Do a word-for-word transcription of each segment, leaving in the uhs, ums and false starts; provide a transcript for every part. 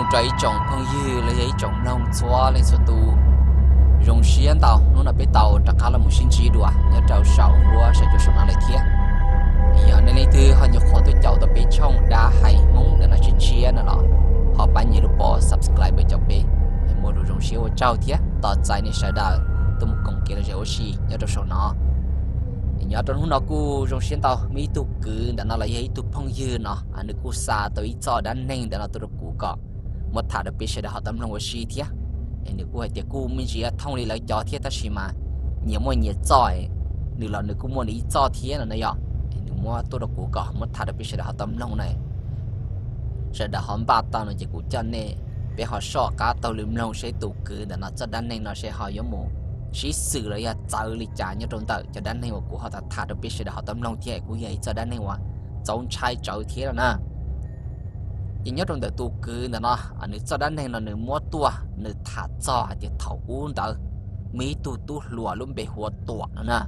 trái trồng phong dư lấy giấy trồng nông xóa lên số tu dùng xiên tàu nó là bé tàu chắc khá là một sinh trí đùa nhớ trâu sầu hoa sẽ cho số nào lại thiệt giờ nên lấy từ họ nhập khó tôi chậu tôi bé trong đá hay mong để nó chia chia nó họ bán nhiều bỏ subscribe với chậu bé mua đồ dùng xiên trâu thiệt tỏ trái này sẽ đào tôi một công kia là dễ oxy nhớ trâu số nó nhớ trong hôm đó cô dùng xiên tàu mỹ tu cứ đã nó là giấy tu phong dư nó anh được cô xa tới cho đã nên để nó tôi được cũ cọ một thằng được biết sẽ đã họ tâm lòng oxy thiệt anh được cô hay tiệt cô mình chỉ thông đi lại cho thiệt ta xí mà nhiều mọi nhiều giỏi nếu là nếu cô muốn đi cho thiệt là này ạ anh được mua tôi được cũ cọ một thằng được biết sẽ đã họ tâm lòng này sẽ đã họ ba tao nó chỉ cũ chân này để họ sợ cả tàu lưỡi lòng sẽ tu cứ để nó cho đã nên nó sẽ họ giống một chỉ xử lý chờ lý trả như trong tờ cho đến nay của họ đã thả được biết sẽ họ tâm lòng thiệt của vậy cho đến nay mà giống trai trở thế rồi nè chỉ nhớ trong tờ tu cứ là nó anh cho đến nay là nửa mua tua nửa thả cho thì thầu uống tờ mỹ tu tu lùa luôn bị hoa tua nữa nè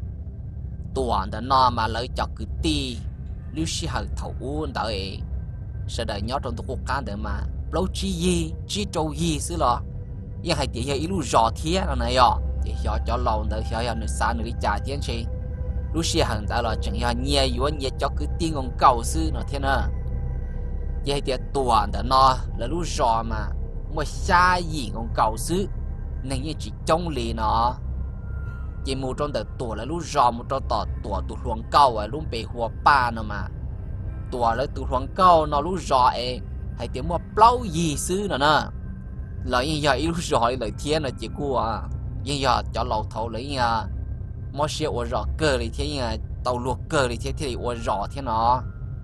tua đó nó mà lấy cho cứ ti lưu sĩ hậu thầu uống tờ ấy sẽ đợi nhớ trong tờ quốc can để mà lâu chi gì chi trâu gì xứ lo nhưng hay thì giờ ilu rõ thế là này ạ thì giờ cho lâu nữa giờ giờ nữa xa nữa đi trả tiền chi lúc xưa hàng ta là chẳng giờ nhẹ yếu nhẹ cho cứ tiền ông cầu sư nó thế nào vậy thì tuần đó nó là lúc rõ mà một xa gì ông cầu sư nên như chỉ trong lì nó chỉ một trong tờ tuổi là lúc rõ một trong tờ tuổi tụ hoàng cầu à lúc bị hoa ba nữa mà tuổi là tụ hoàng cầu nó lúc rõ ấy hay tiếng một lâu gì sư nữa nè lời như giờ yêu rồi lời thiên là chỉ của à như giờ cho lầu thầu lấy nha mua xe ô rõ cơ thì thế nha tàu luộc cơ thì thế thì ô rõ thế nó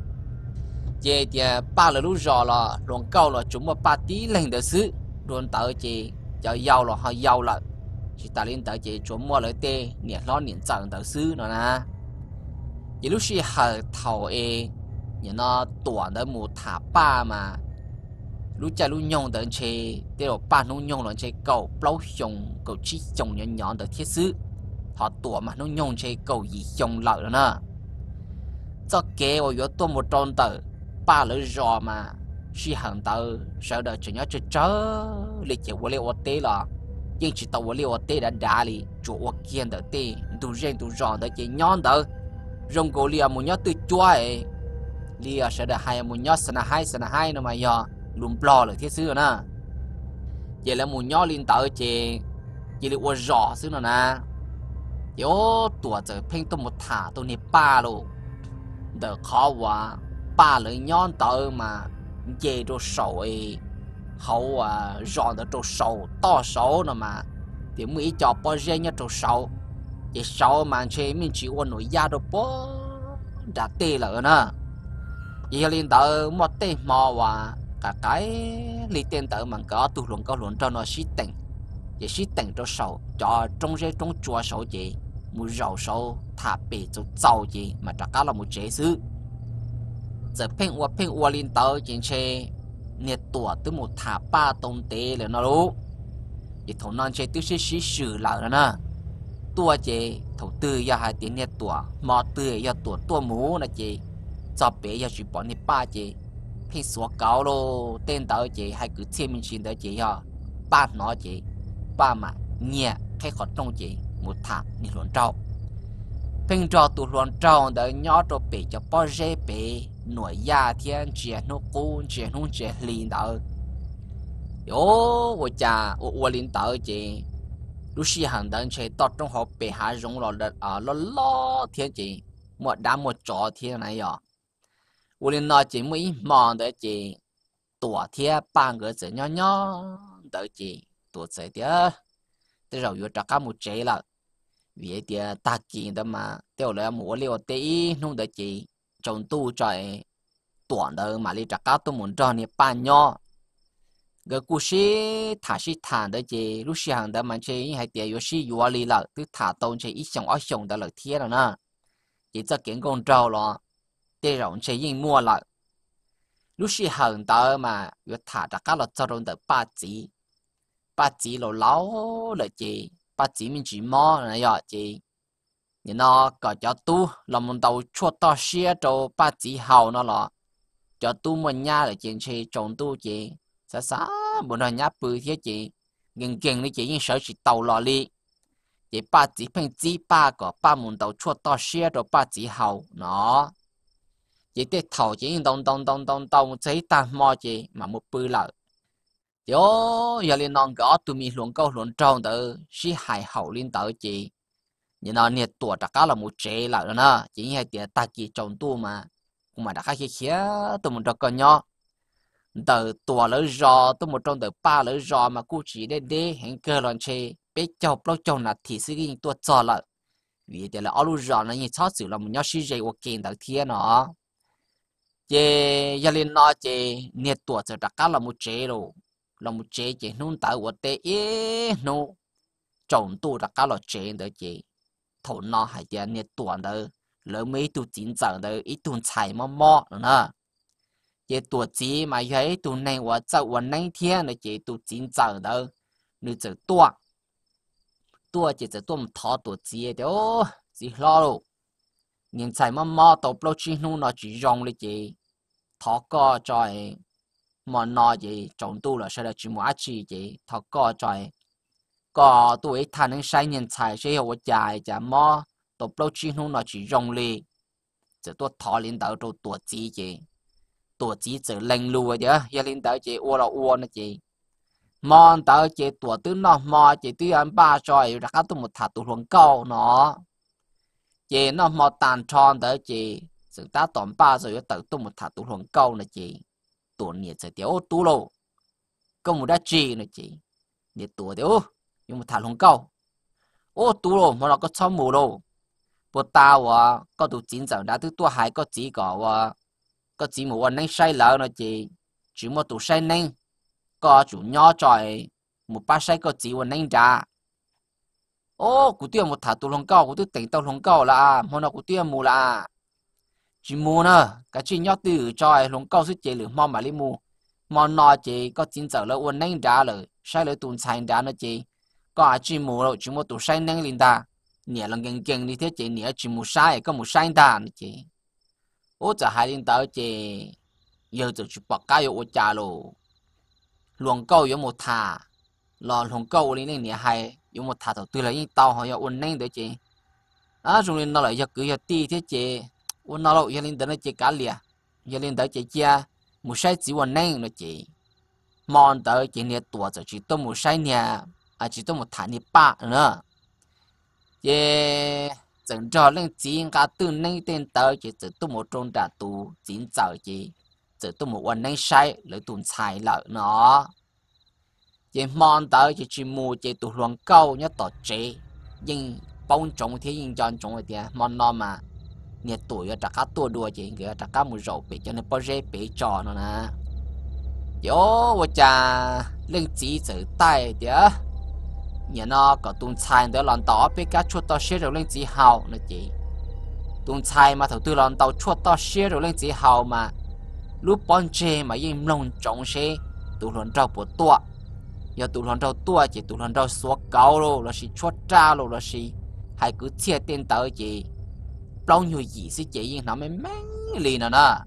vậy thì ba là lúc rõ là luôn câu là chúng một ba tí lên được xứ luôn tới chị cho giàu là họ giàu là chỉ ta lên tới chị chúng mua lấy tê nhiệt lo nhiệt chẳng tới xứ nữa nè chỉ lúc xí hở thầu e như nó tuổi tới một thả ba mà lúc cha lúc nhung đến chơi để rồi ba lúc nhung lên chơi cầu lâu xong cầu chỉ trồng nhỏ nhỏ được thiết sứ họ tuổi mà lúc nhung chơi cầu gì trồng lợi nữa nè cho kế ở yếu tố một tròn tờ ba lỡ rò mà suy hàng tờ sợ đợi chỉ nhớ chơi chớ lịch chỉ qua liệu tê là nhưng chỉ tàu liệu tê đã đá đi chỗ kiên đỡ tê tu riêng tu rò đỡ chỉ nhon đỡ rong cổ lia một nhớ từ chua ấy lia sẽ đợi hai một nhớ sna hai sna hai nữa mà giờ luôn blo lại thiết xưa nè vậy là một nhỏ liên tới chị chị được qua rõ xưa nè nè yếu tuổi giờ phim tôi một thả tôi nè ba luôn đỡ khó quá ba lời nhon tới mà về đồ sầu ấy hậu à rõ được đồ sầu to sầu nè mà thì mới cho bao nhiêu nhá đồ sầu vậy sầu mà chị mình chỉ qua nổi da đồ bó đã tê lại nè vậy liên tới một tê mò và cả cái lý tiền tử mà có tu luận có luận cho nó xí tỉnh để xí tỉnh cho sầu cho trong rễ trong chùa sầu gì một rau sầu thả bể cho giàu gì mà chắc cả là một chế sư giờ phèn qua phèn qua liên tử trên xe nhiệt tuổi tới một thả ba tông tế là nó luôn thì thầu non chơi tôi sẽ xí sử lại nữa nè tua chị thầu tư giờ hai tiếng nhiệt tuổi mò tư giờ tuổi tua mũ là chị cho bé giờ chỉ bỏ nhiệt ba chị khi số cao lô tên tao chị hay cứ thêm mình xin tới chị ha ba nó chị ba mà nhẹ cái khó trong chị một thảm đi luận trâu phim trò tụ luận trâu đỡ nhỏ trò bị cho bao dễ bị nổi da thiên trẻ nó cũ trẻ nó trẻ liền đỡ yo ôi cha ôi liền đỡ chị lúc xí hàng đợt chị tọt trong họ bị hạ rung rồi ở lo lo thiên chị một đám một trò thiên này à我连那节目一忙的节，多天半个字nhỏ nhỏ的节，多在的，这肉有这个么节了，为的大件的嘛，掉了磨了的弄的节，中度在短的嘛哩这个都门着你半nhỏ，个故事他是谈的节，路上的嘛节还得有是有里了，都他东节一想二想的了天了呢，也这见公招了。để rộng chế yên mua lại lúc xí hận tớ mà vừa thả ra các lọt cho rộng tớ ba chỉ ba chỉ lỗ láo là chị ba chỉ mình chỉ mò này ạ chị nhưng nó có cho tu là một tàu chua to xe cho ba chỉ hậu nó là cho tu một nhà là chuyện chế trồng tu chị sa sa bữa nay nhá bự thế chị gần gần đấy chị nhưng sợ chỉ tàu lò li chị ba chỉ phèn chỉ ba có ba muốn tàu chua to xe rồi ba chỉ hậu nó chị tết thầu chị đông đông đông đông đông thấy ta mò chị mà một bự lợ yo giờ lên non gõ tụi mình luồng câu luồng trâu đỡ xí hại hậu lên tới chị như nó nhiệt tuổi tất cả là một chế lại rồi nè chỉ hay tiền ta kỳ trồng tu mà cũng mà đã khai khía tụi mình cho con nhỏ từ tuổi lớn rò tụi một trong từ ba lớn rò mà cô chỉ để để hiện cơ lần chơi biết chọc lâu chồng là thì sự cái tuổi trò lại vì thế là ở lúc rò nó như chót sự là một nhỏ xí dây hoặc kiện đầu thiên nó chị giờ lên nó chị nhiệt tuổi giờ tất cả là một chế rồi là một chế chị nôn tới của tê é nó trồng tu tất cả là chế đó chị thổ nó hay là nhiệt tuổi đó lỡ mấy tu chín giờ đó ít tu chạy mò mò nữa chị tuổi gì mà thấy tu này và cháu và này thiên là chị tu chín giờ đó nữ giờ tuổi tuổi chị giờ tuổi một thọ tuổi gì đó gì lo đâu nhưng chạy mò mò tàu bao chi nu nó chỉ rongเลยchị thọ co trời mà nó chị trồng tu là sẽ là chỉ mua chi chị thọ co trời có tuổi thanh nên sai nhân才sẽ有dài chả mò tàu bao chi nu nó chỉ rongเลยgiờ tôi thọ lên đầu rồi tuổi gì chị tuổi gì giờ lành lùi chứ giờ lên đầu chị ô là ô nữa chị mòn đầu chị tuổi tứ nó mò chị tứ anh ba trời ra các tôi một thằng tôi luôn câu nó chị nó mò tàn tròn tới chị sự ta tóm ba rồi tự tôi một thằng tôi luôn câu nữa chị tuổi nhiệt sẽ tiêu tú lô công một đã chi nữa chị nhiệt tuổi tiêu nhưng một thằng luôn câu ô tú lô mà nó có xong mù lô bữa tao à có tụ chín giờ đã thứ tua hai có chỉ có à có chỉ một anh sai lỡ nữa chị chỉ một tụ sai nên có chủ nhỏ trời một ba sai có chỉ một anh ra ô cụ tiêu một thằng tụ long cao cụ tiêu tỉnh tàu long cao là mà nó cụ tiêu mù là chỉ mù nữa cái chuyện nhỏ từ trời long cao sức chị lửa mò mà đi mù mà nó chị có chín giờ là một anh ra rồi sai lỡ tụ sai ra nữa chị có chỉ mù rồi chỉ một tụ sai nên linh ta nhẹ là gần gần đi thế chị nhẹ chỉ một sai có một sai ta nữa chị ô giờ hai linh tới chị giờ giờ chỉ bọc cái ô trà rồi luồng câu có một thà lò luồng câu lên này nhẹ hay có một thà đầu tư là những tàu họ có ổn định đấy chị à rồi lên nó lại giờ cứ giờ ti thế chị ổn nó lại giờ lên tới nó chị cá lìa giờ lên tới chị chia một sai chỉ ổn định nữa chị mòn tới chị nhẹ tuổi giờ chỉ tôi một sai nhẹ à chỉ tôi một thà nhẹ ba nữa chị整着恁钱甲对恁点到就只都冇中大度钱走chị只都冇揾恁晒嚟doen菜了nó chị mong tới chị chỉ mua chị tụ luồng câu nhất tọt chị nhưng bông trồng thế nhưng chọn trồng thì mong nó mà nhiệt tuổi ở các tuổi đua chị người ở các mùa rộ bị cho nên bao giờ bị trò nó nè yo tôi cha lên chỉ tự tay thì nhà nó có tuần菜的lần đầu bị cá chuột to xe rồi lên chỉ hào nữa chị tuần菜mà thầu tư lần đầu chuột to xe rồi lên chỉ hào mà lúc bọn trẻ mà im lông trống xe tụ lần đầu bộ tua giờ tụ lần đầu tua chị tụ lần đầu số cao rồi là chỉ chuột ra rồi là chỉ hay cứ chia tiền tới chị bao nhiêu gì sẽ chị nhưng nó mới mang liền nữa nè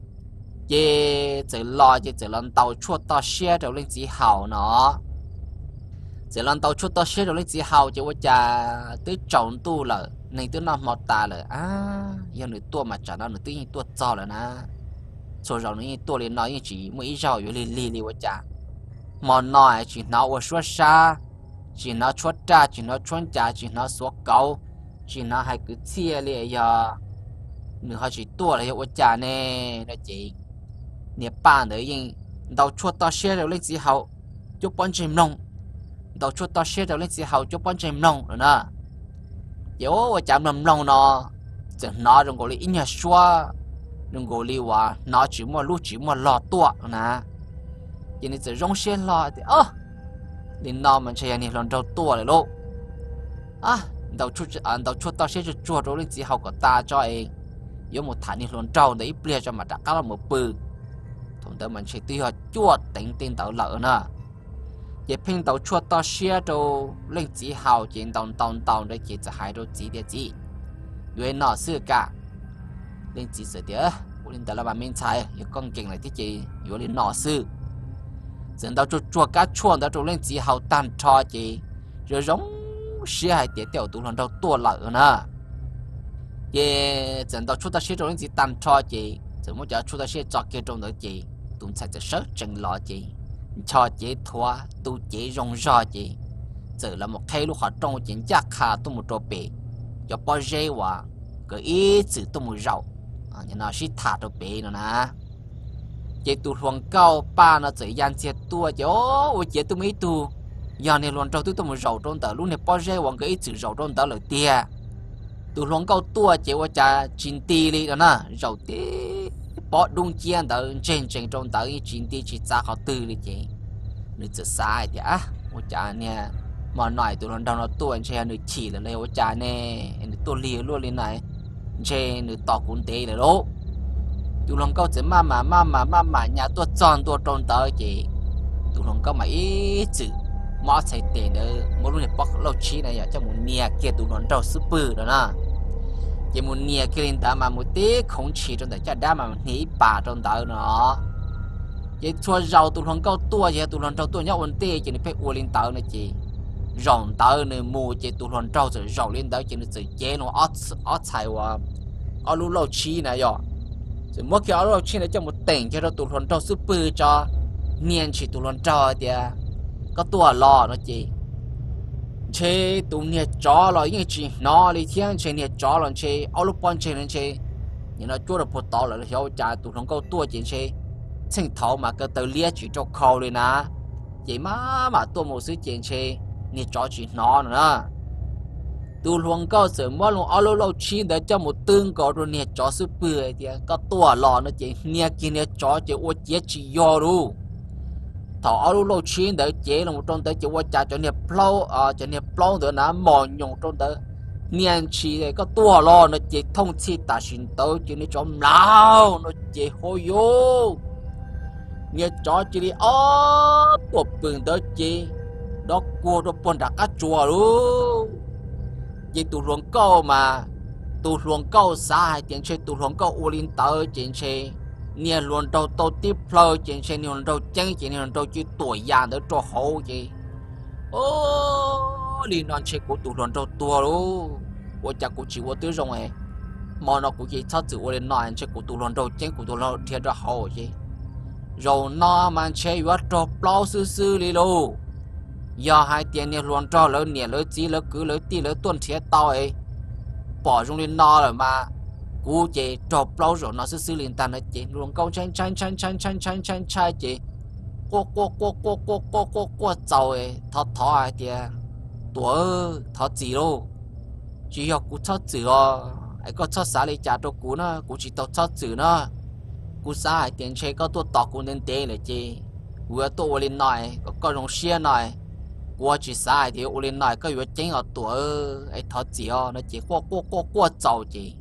chị chỉ lo chị chỉ lần đầu chuột to xe rồi lên chỉ hào nó chỉ lần đầu chút tao xếp rồi lấy chỉ hào cho cha tới trồng tu là này tới nó mọt ta là à giờ người tua mà trả nó người tới tua to là na rồi rồi người tua lên nói chỉ mấy rau rồi lì lì lì cha mà nói chỉ nó ở suốt xa chỉ nó suốt ra chỉ nó suốt cha chỉ nó suốt cầu chỉ nó hay cứ chia liền giờ người họ chỉ tua là ở cha nè đó chị nè ba nữa nhưng đầu chút tao xếp rồi lấy chỉ hào cho bọn chim nông đầu chuột to xe đầu lên xe hậu cho bọn chim nông rồi nè yếu và chạm nằm nông nó chẳng nó đừng có lý nhà xóa đừng có lýว่าnó chỉ mua lúc chỉ mua lọ tua nè cho nên chỉ rong xe lọ thì ơ thì nó mình chơi này lần đầu tua rồi luôn à đầu chuột à đầu chuột to xe chuột đầu lên xe hậu của ta cho ấy yếu một thằng này lần đầu đấy bia cho mà đã cá là một bự thằng đó mình sẽ tiêu chuột tính tiền tàu lợn nè也拼到出到些都令只好见当当当的结子还都几点几，原来是个令只是的，我令得了把名菜也讲进来的几，有令老师， dẫn到就做cá chuông到就lên chỉ hậu tan cho chị rồi giống xí hai tiệt tiểu tụ lần đầu tua lợ nè ye dẫn到出到些种人只tan cho chị怎么叫出到些找给种的chị tụi saiจะsợ chân lo chị cho chị thua tụ chị rong rò chị giờ là một cái lúc họ trong chuyện chắc khá tụi một trò bể cho bao dây hòa cái ý chữ tụi một rau như nào xí thả trò bể nữa nè chị tụ hoàng cao ba nó chỉ dàn chết tua chứ ôi chị tụi mấy tụ giờ này luôn trâu tụi tụi một rau trong tờ lúc này bao dây hoàng cái ý chữ rau trong tờ lời tia tụ hoàng cao tua chị qua cha chín tì đi đó nè rau tì bỏ đúng chiên tờ trên trên trong tờ ý chín tì chỉ ra họ tư đi chị nữ chỉ sai thì á qua cha nè mà nói tụi nó nó tua anh chơi nữ chỉ là lấy qua cha nè nữ tua lìa luôn lên này chơi nữ to cũng tê là đó tụi lòng câu chỉ mà mà mà mà mà mà nhà tôi chọn tôi tròn tới chị tụi lòng câu mà ít chữ mà chạy tiền đó mỗi lúc này bóc lâu chi này cho một nia kia tụi lòng trâu super đó nè chỉ một nia kia lên ta mà một tí không chỉ trong đấy cho đá mà nghĩ bà trong tới nó chỉ chua rau tụi lòng câu tua vậy tụi lòng trâu tua nhau ổn tê chỉ nó phải uo lên tới này chị rồng tới này mua chỉ tụi lòng trâu rồi rau lên tới chỉ nó chỉ chế nó ót ót xài qua ở lúc lâu chi này rồi rồi mỗi cái ở trên này cho một tỉnh cho nó tụi lần trâu super cho niên chỉ tụi lần trâu thì có tua lò nó chị chế tụi niên chó là những chuyện nó đi thiên chế niên chó là chế ở lúc quan chế nên chế nhưng nó chúa được một tàu là hiểu trả tụi lần câu tua chuyện chế sinh thảo mà cái từ lia chỉ cho khâu lên á vậy mà mà tua một số chuyện chế niên chó chuyện nó nữa tụi luồng cao sở mua luồng alo lâu chi để cho một tương có rồi nè chó super thì có tua lò nó chỉ nè kia nè chó chỉ ô chế chỉ do luôn thọ alo lâu chi để chế là một trong tới chỉ ô trả cho nè plow à cho nè plow để nó mò nhung trong tới nè chỉ để có tua lò nó chỉ thông chi ta xin tới chỉ nè chó lao nó chỉ hôi vô nè chó chỉ đi ó bộ bừng tới chỉ đó cua đó bồn đặt cá chùa luôn vậy tụ luồng câu mà tụ luồng câu sai tiền chơi tụ luồng câu u linh tới tiền chơi nhiều luồng đầu đầu tiếp phơi tiền chơi nhiều luồng đầu chân tiền nhiều luồng đầu chỉ tuổi già để cho hậu gì ô đi non chơi của tụ luồng đầu tua luôn tôi chắc cũng chỉ có tiếng rong ấy mà nó cũng chỉ thắt chữ u linh nói chơi của tụ luồng đầu chân của tụ luồng thiệt cho hậu gì rồi nó mà chơi vắt cho bao sư sư đi luôn giờ hai tiền này luôn cho lớn nhẹ lớn chỉ lớn cứ lớn tí lớn tuần thiệt to ấy bỏ trong lên no rồi mà cú chị trộp lâu rồi nó sẽ xử lý tan nó chị luôn câu chanh chanh chanh chanh chanh chanh chanh chanh chị cô cô cô cô cô cô cô cô giàu ấy thọ thọ ai tiền tuổi thọ gì đâu chỉ học cú thọ chữ à ai có thọ xã lý trả cho cú nó cú chỉ tao thọ chữ nó cú xã hai tiền chơi có tôi tao cú nên téเลยchị vừa tôi lên nói có có rong xe nói qua chỉ sai thì u lên nói có việc chính ở tuổi ấy thật gì à nó chỉ qua qua qua qua giàu gì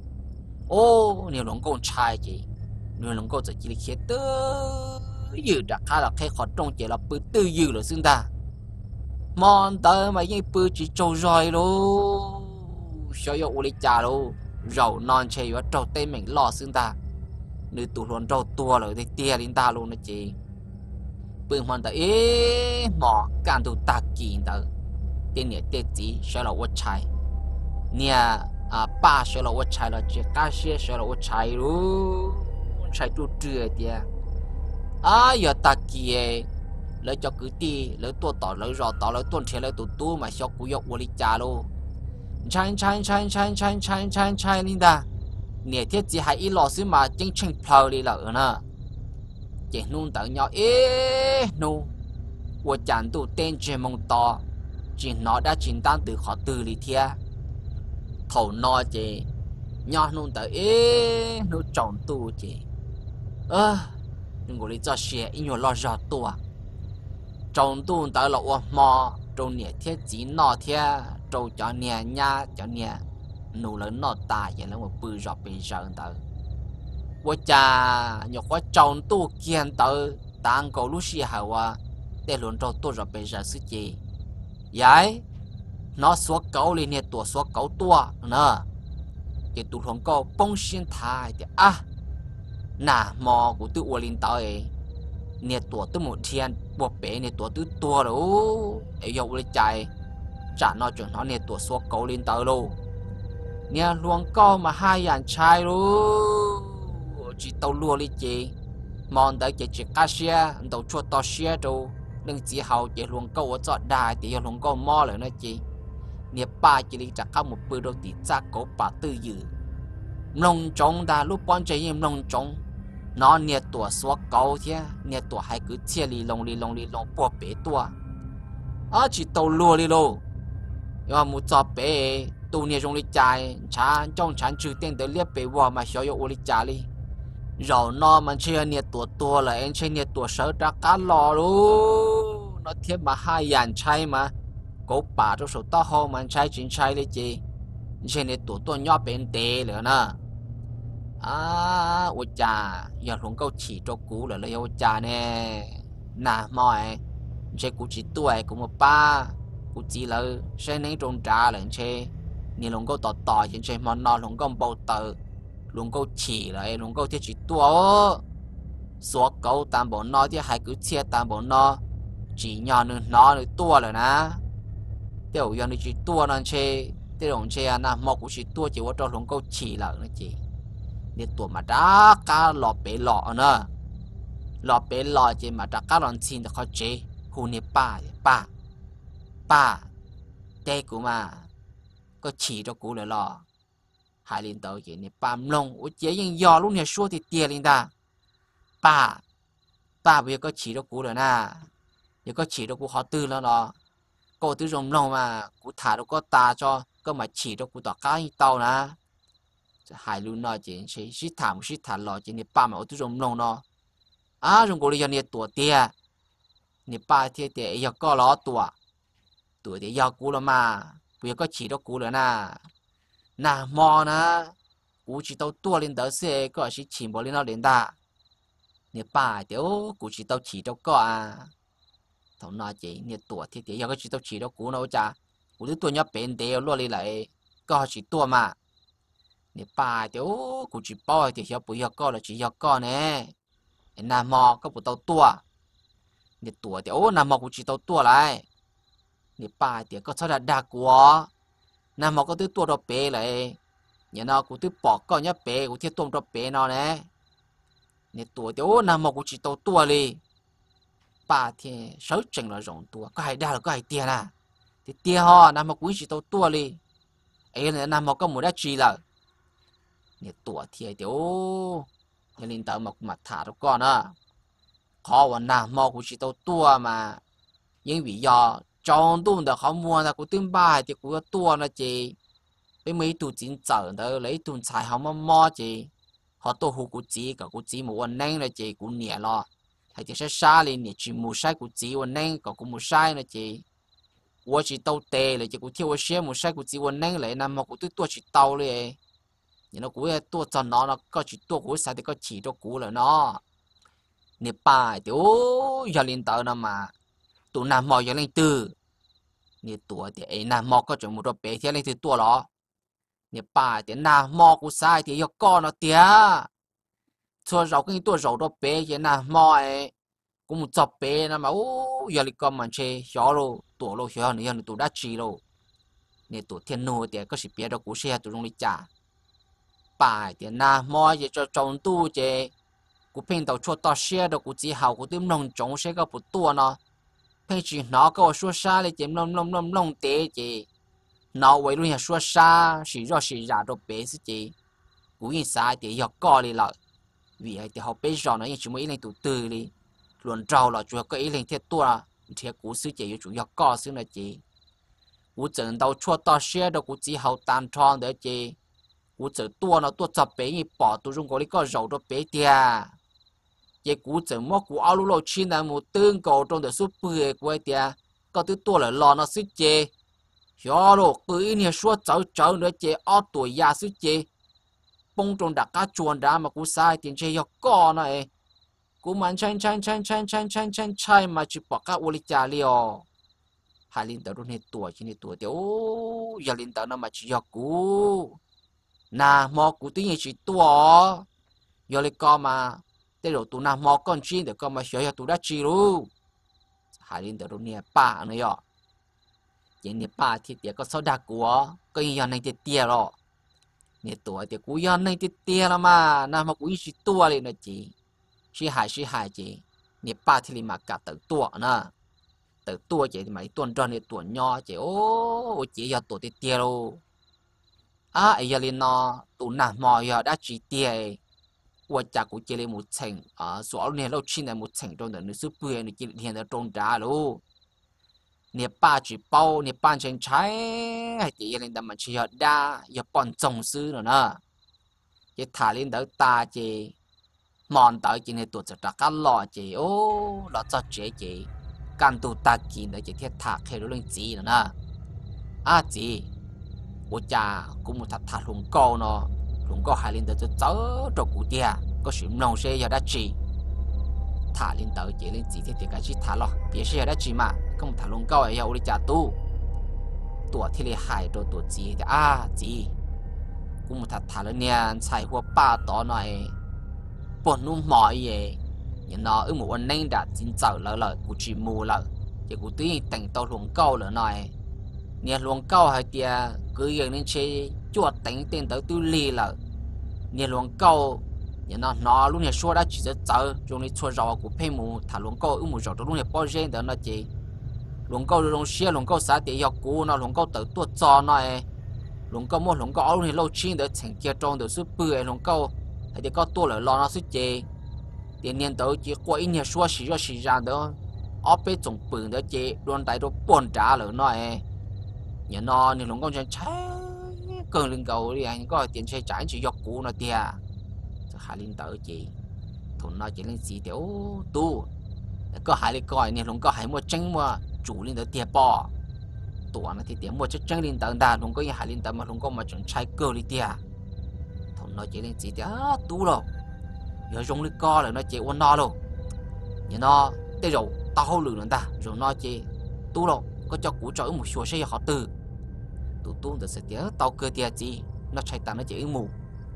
ô nhiều lòng con trai gì nhiều lòng con chỉ khi tư dự đã khá là cái hoạt động chỉ là bự tư dự là xưng ta mòn tới mà những bự chỉ trâu rồi luôn sao yêu u lên trà luôn rầu non chơi và trâu tên mình lo xưng ta nữ tụ luôn trâu tua rồi thì tia đến ta luôn nó chị bưng hoàn tới ế mỏ càng tụ ta kỳ tới tên nhẹ tên gì sẽ là vật trái nè à ba sẽ là vật trái là chỉ cá sẽ sẽ là vật trái luôn trái tụ trưa tia à giờ ta kỳ lấy cho cứ đi lấy tua tỏ lấy rò tỏ lấy tuần thế lấy tụ tu mà sao cúយក uống trà luôn chanh chanh chanh chanh chanh chanh chanh chanh linh ta nè thiết chỉ hay ít lọ xí mà chính chính phơi đi lợ nè chị nung tự nhau ế nu của chẳng tụ tên trên mông to chỉ nó đã chính tan từ khó từ đi thia thầu no chị nhau nung tự ế nu trọng tụ chị ơ đừng có lý do xe in nhiều lo rõ tụ trọng tụ tự là ua mò trâu nhẹ thiết chỉ nó thia trâu cho nhẹ nha cho nhẹ nụ lớn nó ta vậy là một bự rõ bị sợ tự我家有我长多见到当个路时候啊，在轮着多少被人事情，耶，那所搞的呢多所搞多呢，给都通过帮心他的啊，那么我对我领导诶， nhiệt tuổi tới một thiên buộc bé nhiệt tuổi tới tua đâu ấy dầu lấy chạy chả nói chuyện nó nhiệt tuổi số cầu lên tới đâu nhiệt luồng câu mà hai dàn trai luôn chỉ tàu lùa đi chị mòn tới chị chỉ cá xe tàu chua to xe đâu đừng chỉ hậu chị luồng câu ở chọn đài thì luồng câu mò lại nói chị nhiệt ba chỉ đi chắc một bữa đầu thì chắc có bà tư dự nông trống ta lúc bọn trẻ em nông trống nó nhiệt tuổi số cầu thế nhiệt tuổi hay cứ chia lì lông lì lông lì lông bỏ bể tuổi ở chỉ tàu lùa đi lô nhưng một trò bể tụ nhiệt trong lịch chạy chán trong chán trừ tiền tới liếp bể vào mà xóa yêu lịch chạy đi rồi nó mà chơi nhiệt tuổi tuổi là em chơi nhiệt tuổi sợ ra cá lò luôn nó thiết mà hai dàn chay mà cố bà trong số to hơn mà chay chính chay đi chị chơi nhiệt tuổi tuổi nhỏ bên tê nữa nè à ôi cha giờ luôn câu chỉ cho cũ là lấy ôi cha nè nà mọi chơi cũ chỉ tuổi cũng một ba cũ chỉ là sẽ nên trồng trà là chơi nhìn luôn câu tỏ tỏ trên chơi món nọ luôn câu bầu tờ luôn câu chỉ là luôn câu thiết chỉ tuổi số câu tam bộ nó thì hai cứ chia tam bộ nó chỉ nhỏ nữa nó nữa tuổi rồi nè tiểu giờ nữa chỉ tuổi nó chơi tiểu đồng chơi nà một cũ chỉ tuổi chỉ có cho luôn câu chỉ là nó chỉ nhiệt tuổi mà đã cá lò bể lò nữa lò bể lò chỉ mà đã cá lòn xin được khó chế khu nhiệt ba ba ba đây cũng mà có chỉ cho cú lại lò hai linh tàu chỉ nhiệt ba lông ở chế nhưng do lúc này xua thì tiền linh ta ba ba bây giờ có chỉ cho cú rồi nè giờ có chỉ cho cú họ tư了nó cô tư rồng lông mà cú thả đâu có ta cho có mà chỉ cho cú tỏ cá tàu nè hai luôn nói chuyện sẽ xí thảm xí thảm lò chuyện này ba mà ở tôi dùng nông nó à dùng cô đi cho nhiệt tuổi tia nhiệt ba tia tia giờ có ló tuổi tuổi tia giờ cũ了嘛bây giờ có chỉ đó cũ rồi nè nà mò nè cũ chỉ tao tuổi lên tới xe có chỉ chỉ bỏ lên nó lên ta nhiệt ba tia cũ chỉ tao chỉ đó có à thằng nói chuyện nhiệt tuổi tia tia giờ có chỉ tao chỉ đó cũ nó chả cũ đứa tuổi nhóc bền tia luôn đi lại có chỉ tuổi mà nè ba thì ô cụ chỉ bao thì hiểu bùi hiểu co là chỉ hiểu co nè nà mò có bùi tàu tua nè tua thì ô nà mò cụ chỉ tàu tua lại nè ba thì có sao là đa quá nà mò có thứ tua đó bé lại nhà nó cụ thứ bỏ co nhá bé cụ thiết tôm đó bé nó nè nè tua thì ô nà mò cụ chỉ tàu tua đi ba thì sáu chừng là rộng tua có hai đa là có hai tiền à thì tiền ho nà mò cụ chỉ tàu tua đi ấy là nà mò có một đá chi là nhiệt tuổi thì tiểu nhà linh tạo một mặt thả đó con á khó mà nào mò cũng chỉ tàu tua mà nhưng vì do trong tuần đó họ mua là cũng tương ba thì cũng tua nó chỉ với mấy tụ chính trở đó lấy tuần xài họ mà mò chỉ họ tôi hú cũng chỉ cả cũng chỉ một anh nên là chỉ cũng nhẹ lo hay thì sẽ xa lên nhẹ chỉ một sai cũng chỉ anh nên cả cũng một sai là chỉ tôi chỉ tàu tê là chỉ cũng thiếu xe một sai cũng chỉ anh nên lại nằm mà cũng tôi chỉ tàuเลยnhưng nó cũng tua cho nó nó có chỉ tua cũng sai thì có chỉ cho cũ là nó nè ba thì ô giờ lên tàu nó mà tụ nằm mò giờ lên từ nè tua thì ấy nằm mò có chừng một đôi bé thì lên từ tua đó nè ba thì nằm mò cũng sai thì giờ con nó tía cho rau cái tua rau đôi bé thì nằm mò ấy cũng một chọc bé nó mà ô giờ lên con mà chơi gió luôn tua luôn gió nữa giờ tụ đã chỉ luôn nè tụ thiên nô thì có sự bé đó cũng xe tụ trong đi trả bài thì na mò gì cho trồng tu chứ cú pin tàu chua to xe đó cú chỉ hậu cú tìm nông trồng xe có một tua nó pin chỉ nó có xua xa lên chém nông nông nông nông té chứ nó vậy luôn là xua xa chỉ do chỉ giả đồ bé chứ cú yên sai thì học co đi lại vì vậy thì học bé rõ nó chỉ mới lên tụ từ đi luôn trâu là chủ có ý lên thiết tua thì cú sư chỉ chủ học co xứ là chứ cú chừng tàu chua to xe đó cú chỉ hậu tan tròn đấy chứ cú chở tua nó tua chập bé như bỏ tụ trong cái có dầu đó bé tia, cái cú chở mót cú áo lú lô chín là một tương cầu trong để giúp bưởi của ấy tia, có thứ tua là lò nó xích chê, hiểu rồi cứ in hiện số cháu cháu nữa chê ở tuổi già xích chê, bông trong đặc cá chuồn đã mà cú sai tiền chê hiểu co này, cú mang chan chan chan chan chan chan chan chan mà chỉ bỏ các ô li trà liò, hai linh tàu luôn hết tuổi chỉ hết tuổi tiểu, giờ linh tàu nó mà chỉ hiểu cú nà mò cụ tiếng gì chỉ tua giờ lấy co mà tới rồi tụi nam mò con chi để con mà sửa cho tụi đã chi luôn hai linh tới rồi nè ba nữa yo chỉ nè ba thì tiệt có sao đặc của có gì này tiệt tiệt rồi nè tuổi tiệt cú yon này tiệt tiệt là mà nam mà cú chỉ tua lên là chỉ chỉ hai chỉ hai chỉ nè ba thì mà cả tự tua nè tự tua chỉ thì mà tuần tròn nè tuần nho chỉ ô chỉ giờ tuổi tiệt tiệt luôn à ấy giờ lên nó tụi nam mò giờ đã chỉ tiệt我家估计哩冇成啊，所有年老千年冇成中的，你是不然你今天的中炸咯。你八只包，你半成柴，还第一领导们去要打，要帮总司了呢。一塔领导打这，忙到今天多着大家老这哦，老早这这，干都打紧的这天塔开了轮子了呢。啊这，我家估冇塔塔龙高呢。luôn có hai linh tử chớ cho cụ tia có sự nông xe giờ đã chỉ thả linh tử chỉ lên chỉ thì cái chỉ thả lo phía xe đã chỉ mà không thả luôn cao ấy giờ đi trả tu tuổi thì lại hại rồi tuổi gì thì à gì cũng một thả thả lên nha xài hoa ba đó này buồn nung mỏi vậy nhưng nó ở một anh nên đã chính trở lại lại cụ chỉ mù lại thì cụ tuy tỉnh tàu luôn cao nữa này nè luôn cao hay tia cứ giờ nên chơi chuột đánh tên tới tư lì là nè luôn cao nè nó nó luôn nè xua đã chỉ giờ dùng đi xua rau của phê mù thả luôn cao ở một rau luôn nè bao gen đó nó chỉ luôn cao luôn xe luôn cao xã để học cũ nó luôn cao tới tuột cho nó luôn cao mua luôn cao luôn nè lâu chín để thành kia trong để giúp bưởi luôn cao hay để cao tua lại lo nó sức chế để niên tới chỉ qua ít nè xua xì ra xì ra đó ở bên trong bưởi đó chế luôn tại đó buồn trả lại nó nhà nó nè luôn cao chân trái cơn lên cầu đi anh có tiền xe trái chỉ dọc cũ nó tia hai linh tử chị thằng nó chỉ lên gì tiểu tu có hai linh coi nè luôn có hai mua trứng mua chủ linh tử tia bò tuổi nó thì tiền mua chất trứng linh tử đa luôn có hai linh tử mà luôn có mà chẳng trái cơ đi tia thằng nó chỉ lên gì tiểu tu rồi giờ dùng linh co là nó chỉ uốn no luôn nhà nó tới rồi tao lử nữa ta rồi nó chỉ tu rồi có cho cũ cho một số xe họ từ tụi tôi được sẽ tiếc tao cơ tiền gì nó chạy tàn nó chỉ mù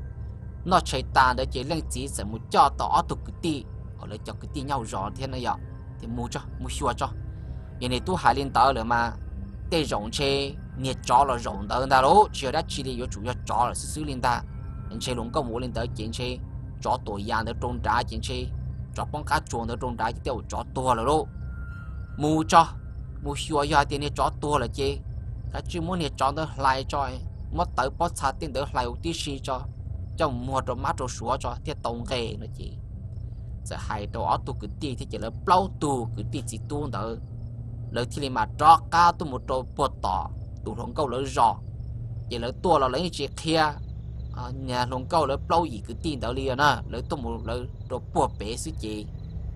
nó chạy tàn để chỉ lên chỉ sẽ một cho tao tụi cái ti họ lấy cho cái ti nhau rõ thế này vậy thì mua cho mua xua cho vậy này tôi hai lên tao rồi mà để rộng chơi nhiệt chó là rộng tao ta đó chưa đã chỉ đi vô chủ yếu chó là xứ lên ta anh chơi luôn có mua lên tới chuyện chơi chó tuổi già để trôn trái chuyện chơi chó bóng cá chuồng để trôn trái tiêu chó tua là đó mua cho mua xua ra tiền này chó tua là chơi cái chuyện muốn này chọn được lại cho mất tới bắt sát tiền được lại tí xí cho trong mua cho mát cho xóa cho thiết tông ghê nó chỉ sẽ hay đồ ở tụ cứ ti thì chỉ là bao tụ cứ ti chỉ tu đỡ lấy thì mà cho cá tụ một đồ bột tỏ tụ lòng câu lấy giò chỉ lấy tua là lấy chỉ kia nhà lòng câu lấy bao gì cứ tin đỡ liền á lấy tụ một lấy đồ bột bé xí chỉ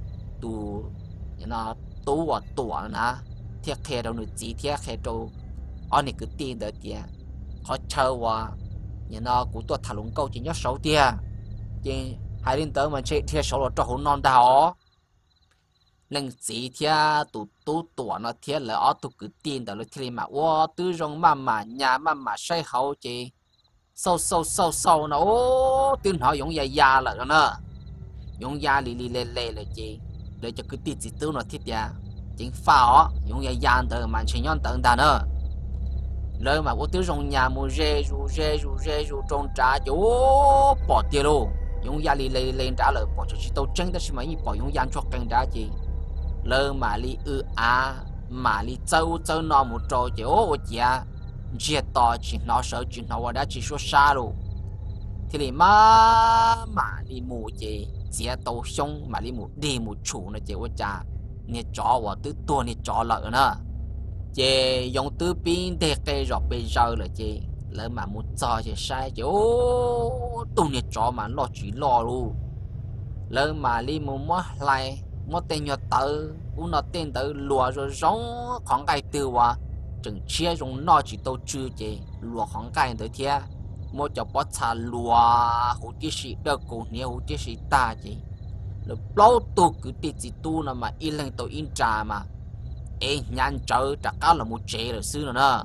tụ nó tụ và tụ nè thiết kia đâu nữa chỉ thiết kia đâu anh này cứ tin được tiền họ chờ qua nhà nó cũng tôi thả lũng câu chỉ nhớ sáu tiền chỉ hai đến tới mà chơi theo sáu là cho hồn non đào nên chỉ theo tụ tụ tuổi nó theo là ở tụ cứ tin đượcเลยที่mà哇tư rong mà mà nhà mà mà say hậu chỉ sâu sâu sâu sâu nó ô tin họ dùng dài dài là nó dùng dài lì lì lè lè là chỉ để cho cứ tin chỉ tư nó thiết ya chính phao dùng dài dài từ mà chỉ nhon tận ta nữa lời mà có tiếng rong nhà mua rê ru rê ru rê ru trong trà chỗ bỏ tiền luôn dùng gia li lên lên trả lời bỏ cho chị tàu chân đó chỉ mấy bỏ dùng gian cho căng trả chị lời mà li ư à mà li châu châu nọ một trò chỗ ô chị à chia to chị nó sợ chị nó qua đã chỉ số xa luôn thì li mà mà li mù chị chia tàu xong mà li mù đi mù chủ nó chị ô cha nè chó và tứ tua nè chó lợn nữa chị dùng tư pin để cây rọt bây giờ là chị lỡ mà một giờ chị sai chị ô tụi nhiệt chó mà lo chỉ lo luôn lỡ mà đi một mất lại mất tên nhật tử cũng nó tên tử lùa rồi giống khoảng cái từ và chừng chia dùng nó chỉ tao chưa chị lùa khoảng cái tới thế một cho bắt xa lùa hữu tí sĩ đỡ cổ nhiều hữu tí sĩ ta chị lỡ bao tụ cứ tí chỉ tu nào mà in lên tao in trà mà ê nhanh chờ chắc cao là một chế rồi xưa nữa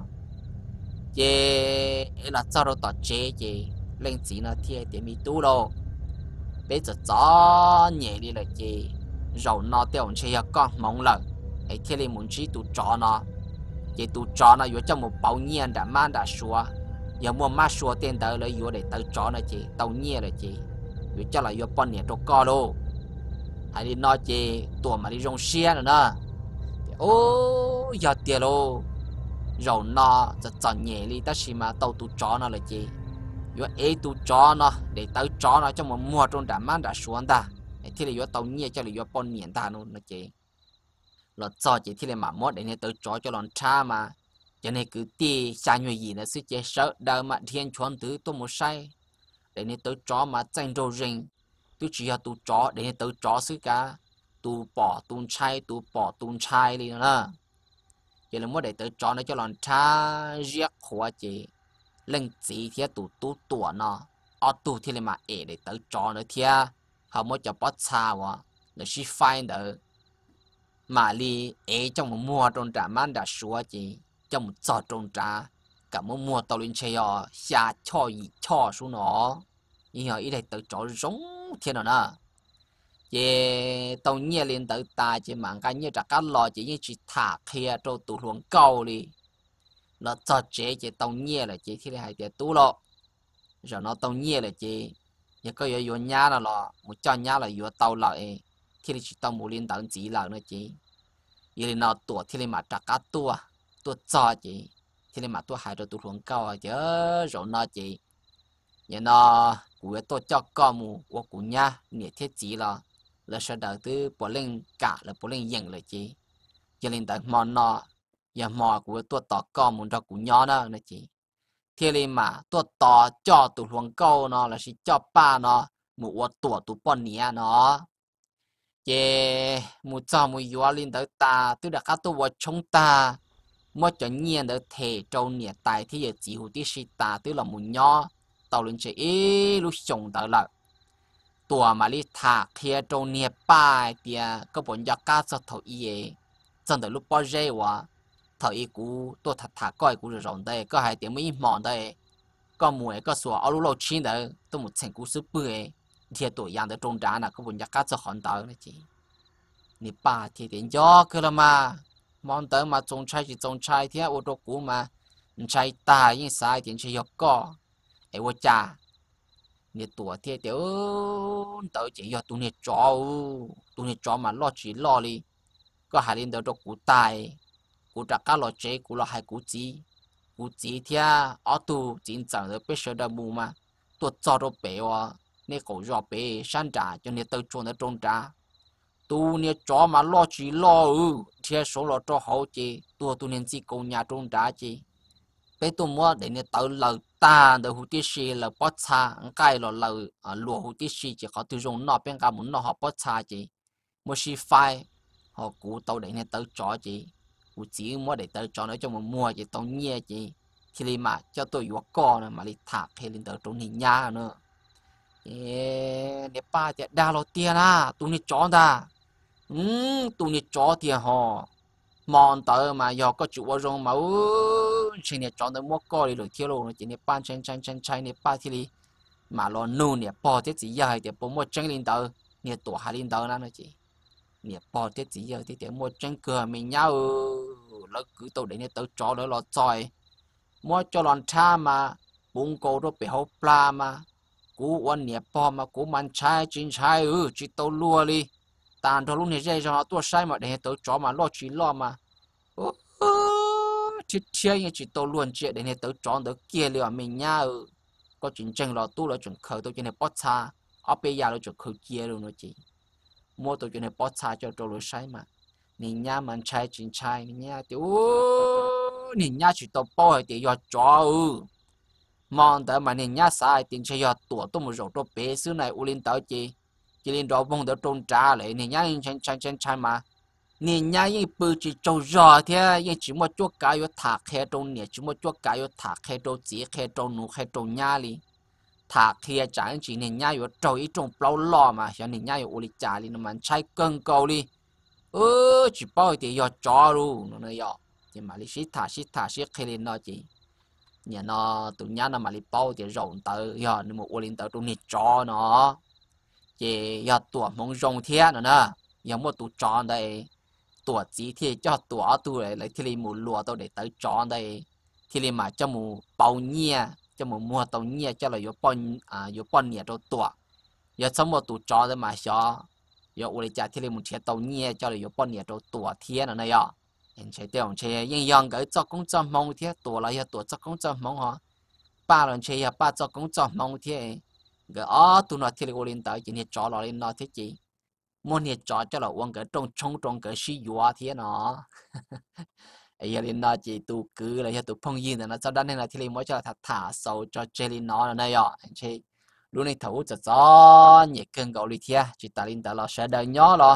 chế là sao đâu tao chế chế lên chỉ nó thiệt để mi tu đâu bây giờ gió nhẹ đi là chị rồi nó tiêu ông chơi con mong lần ấy thế là muốn chỉ tụ chó nó chị tụ chó nó vừa trong một bao nhiêu đã mang đã xua giờ mua má xua tiền tới lấy vừa để tới chó nó chị tàu nhẹ là chị vừa cho là vừa bọn nhẹ cho co luôn hay đi nói chị tuổi mà đi rong xe nữa nè ô giờ tiền luôn rồi nóจะจอดnhẹ đi ta chỉ mà tàu tụ chó nó là chị vừa ấy tụ chó nó để tới chó nó trong một mùa trong đã mang đã xuống ta thì là vừa tàu nhẹ cho là vừa bọn nhẹ ta luôn là chị là cho chị thì là mà mót để nên tới chó cho lon cha mà cho nên cứ ti xa nhiều gì là sự chế sợ đợi mà thiên chuẩn tứ tôi một say để nên tới chó mà tranh đồ rình tôi chỉ là tụ chó để nên tới chó xứ cả tụ bỏ tụ chai tụ bỏ tụ chai đi nữa giờ là mót để tới chó nó cho lon cha riết khóa chị lên chỉ thì tụ tụ tuổi nó ở tụ thì là mà ế để tới chó nữa thì họ mót cho bắt xa quá là she find được mà li ấy trong một mùa trong trà man đã xóa chị trong một giọt trong trà cả một mùa tàu lên chơi ở xa cho gì cho xuống nó nhưng mà ý đây tự chỗ giống thiên nào nè chị tàu nhẹ lên tự ta chị mạng cái như trả cá lò chị như chị thả kia cho tụ luồng câu đi nó cho chế chị tàu nhẹ là chị thì là hai tiền tú lộ rồi nó tàu nhẹ là chị nhưng có yếu nhà là lò một cho nhà là yếu tàu lại thì chỉ tàu một liên tàu chỉ là nữa chị vậy nó tuổi thì mà trả cá tua tua cho chị thì mà tua hai rồi tua luồng câu chứ rồi nó chị vậy nó của tôi cho con mù của của nhà nghĩa thiết chỉ là là sẽ đầu tư bỏ lên cả là bỏ lên dần là chị cho nên tại mòn nó giờ mò của tôi tỏ con muốn cho của nhỏ đó là chị thì mà tôi tỏ cho tụ luồng câu nó là chỉ cho ba nó một tuổi tụ bọn nhẹ nó chị một cho một yếu lên tới ta tôi đã các tôi vào trong ta mỗi cho nhiên được thể trong nhiệt tài thì giờ chỉ hữu tí sĩ ta tức là một nhỏ tàu lên chơi ý lúc sống tới là tuổi mà đi thả kia trong nhiệt bài thì có bốn giờ cá cho thầu ý chân tới lúc bao giờ quá thầu ý cũ tôi thả thả coi cũ rồi rộng đây có hai tiếng mấy mòn đây có mùi có sủa ở lúc lâu chín đấy tôi một thành cú sức bưởi thì tuổi giang tới trong trà là có bốn giờ cá cho hòn tới này chị nè ba thì đến gió cơ là mà mong tới mà trồng trái chỉ trồng trái thì ô tô cũ mà trái ta nhưng sai thì chỉ có có ấy ô cha nè tuổi thì tiểu tới chỉ có tụi nè chó tụi nè chó mà lo chỉ lo đi có hai lên tới cho cũ tài cũ trả cá lo chế cũ lo hai cũ chỉ cũ chỉ thì ở tu chính chẳng được biết sợ đau mù mà tôi cho đồ bé à nè cổ giò bé san trả cho nè tới chỗ nó trồng trả tu nè chó mà lo chỉ lo ừ thì số lo cho hậu chị tu tu nè chỉ cùng nhà trồng trả chị bé tu mua để nè tới lời ta để hụt xì là bắt xa cái là lời lúa hụt xì chỉ có tiêu dùng nó bên cả muốn nó họ bắt xa chị mua xì phai họ cũ tàu để nè tới chó chị cũ chỉ mua để tới chó nó cho một mua chị tàu nhẹ chị thì mà cho tôi vừa con mà đi thả hay lên tới trong nhà nữa nè ba thì đa lo tiền à tụi nè chó ta ừ tụi nè chó thì họ mòn tới mà giờ có chủ ở mà trên nè chó tới mua co đi rồi thiếu luôn chỉ nè ba chân chân chân chân nè ba thì mà lo nô nè bỏ thế gì giờ thì bỏ mua chân lên tới nè tổ hai lên tới nó chị nè bỏ thế gì giờ thì để mua chân cửa mình nhau nó cứ tôi để nè tới chó đó lo choi mua cho lon cha mà bún cô đó bị hộp pla mà cú quan nè bỏ mà cú man chai chín chai ừ chỉ tôi lua đi tàn thôi lúc này dây cho nó tua sai mà để tới chó mà lo chỉ lo mà chết chết như chỉ tôi luôn chuyện để tới chó tới kia liệu mình nha ừ có chuyện tranh lo tu là chuyện khởi tôi chuyện này bớt xa ở bây giờ là chuyện khởi kia luôn nó chị mua tôi chuyện này bớt xa cho tôi lo sai mà nhìn nha mình trai chuyện trai nha tiểu nhìn nha chỉ tôi bao thì do chó ừ mong tới mà nhìn nha sai tiền chơi do tuổi tôi một rồi tôi bé xứ này u lên tới chị chỉ lên đó vòng đó trôn trả lại nhìn nha chân chân chân chân mà nhìn nha những bự chỉ trâu giò thế những chỉ một chỗ cái yo thả khe trâu nhẹ chỉ một chỗ cái yo thả khe trâu chỉ khe trâu nụ khe trâu nha li thả khe chẳng chỉ nhìn nha yo trâu ít trâu bao lo mà cho nhìn nha yo uli trả li nó mà trái cân cầu đi ơ chỉ bao thì yo chó luôn nó nói yo thì mà li xí thả xí thả xí khe lên nó chỉ nhà nó tụi nhà nó mà li bao thì rộng tới yo nhưng mà uli tới trâu nhẹ chó nó chị giờ tuổi mong rong thế nữa nè giờ mua tụ tròn đây tuổi chỉ thì cho tuổi tụ lại lấy thì mù lúa tao để tới tròn đây thì mà cho mù bao nhiêu cho mù mua tao nhiêu cho là có bao à có bao nhiêu đâu tuổi giờ xong một tụ tròn đấy mà sao giờ ủa trả thì mù chia tao nhiêu cho là có bao nhiêu đâu tuổi thế nữa này ạ anh chơi tiêu anh chơi nhưng nhưng cái cho cũng cho mong thế tuổi là giờ tuổi cho cũng cho mong hả ba lần chơi ba cho cũng cho mong thế cái ở tụi nó thì là lên tới chỉ nên cho nó lên nó thế chị muốn nhiệt cho cho là uống cái trong trong trong cái sử dụng thế nó ấy lên nó chỉ tụ cứ là tụ phong yên nó cho đan nên là thì mới cho thả thả sâu cho chơi lên nó là này ạ anh chị lúc này thấu cho gió nhiệt cơn gạo đi theo chỉ ta lên tới là sẽ đợi nhỏ rồi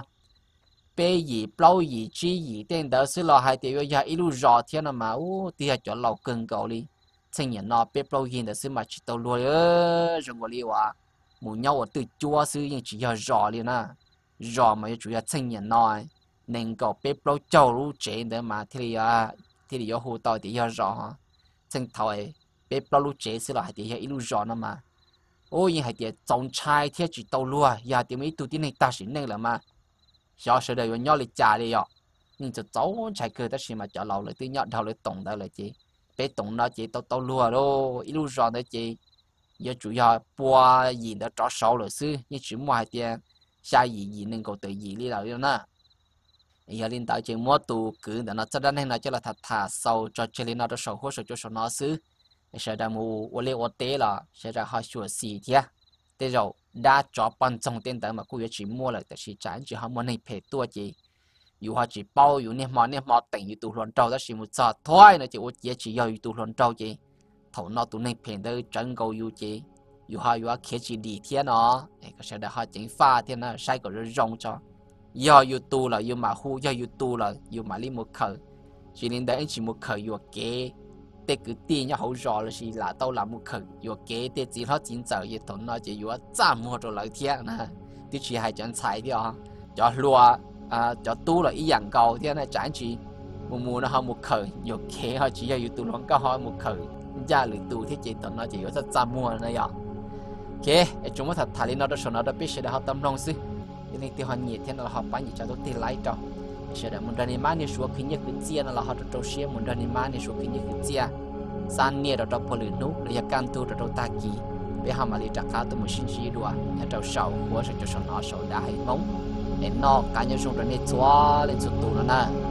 bé gì bao gì chi gì tên đó sẽ là hai tiêu giờ ít lúc rõ thế nào mà ô thì cho lâu cơn gạo đi thành nhận nó bé bao gì đó sẽ mà chỉ tàu lùi ơ rồi gọi đi wa muốn nhau ở từ chua sư nhưng chỉ giờ rõ liền à rõ mà chủ yếu thành nhận nó nên có bé bao châu lu chế đó mà thì à thì giờ hồ tàu thì giờ rõ thành thời bé bao lu chế sẽ là hai tiêu ít lúc rõ nữa mà ô nhưng hai tiêu trong trai thế chỉ tàu lùi giờ tiêu mấy tụi tin này ta xin nên là mà giờ sẽ đợi nhau lại trả đi ạ nhưng cho cháu chạy cười ta xin mà trả lâu lại từ nhọn đầu lại tổng đó là chị bé tổng nó chị tao tao lùa đâu ít lúc rồi đấy chị giờ chủ yếu qua gì đó cho sâu rồi xứ nhưng chỉ mua hai tiền sai gì gì nên có tự gì đi đâu nữa nè giờ lên tới chị mua tù cứ để nó cho đến này cho là thật thà sâu cho chơi lên nó cho sâu hốt cho sâu nó xứ sẽ ra mua ô lê ô tế là sẽ ra hai chuột xì thế thế rồi đã cho ban trong tiền tới mà cô chỉ mua lạiแต่chỉ trả chỉ họ mua này phải tua chịอยู่họ chỉ baoอยู่เนี่ยมอเนี่ยมอแต่งอยู่ตัวหลอนเจ้าแต่สิมุจอดถ้วยนะจีว่าจีchỉอยู่ตัวหลอนเจ้าจีถอนนอตัวในเพลงได้จังกูอยู่จีอยู่họอยู่เขาchỉดีเทียนเนาะไอ้ก็ใช้ได้เขาจิงฟ้าเทียนนะใช้ก็จะร้องจ้ะอยู่อยู่ตัวละอยู่มาหูอยู่อยู่ตัวละอยู่มาลิมุขchỉ nênได้chỉมุขอยู่เก๋แต่คือตีเนี่ยเขารอเลยสิละตัวละมุขอยู่เก๋แต่จีเขาจิงเจออยู่ถอนนอจีอยู่ว่าจ้ามัวตัวละเทียนนะที่chỉให้จังใช้เดียวฮะจะรัวà cho tu là ý dạng cầu thế này trái chỉ mùa mùa nó không một khởi nhiều kế họ chỉ là tu nó có họ một khởi ra lưỡi tu thế chỉ tao nó chỉ có rất chăm mua này ạ ok chúng ta thật thà lên nó đó số nó đã biết sẽ đã học tâm lòng sư cho nên tiêu hoàn nhiệt thế nó học bán gì cho tôi tiền lái cho sẽ đã muốn ra nên mang đi xuống khi nhớ cái chia nó là họ được trâu xía muốn ra nên mang đi xuống khi nhớ cái chia san nia đó trâu phơi lưỡi nú là can tu đó trâu ta kỳ bây giờ mà đi trả cá tôi muốn xin gì đùa nhà trâu sầu của sẽ cho số nó sầu đã hay móng để nó cá nhân dùng để chua lên chút tủ nữa nè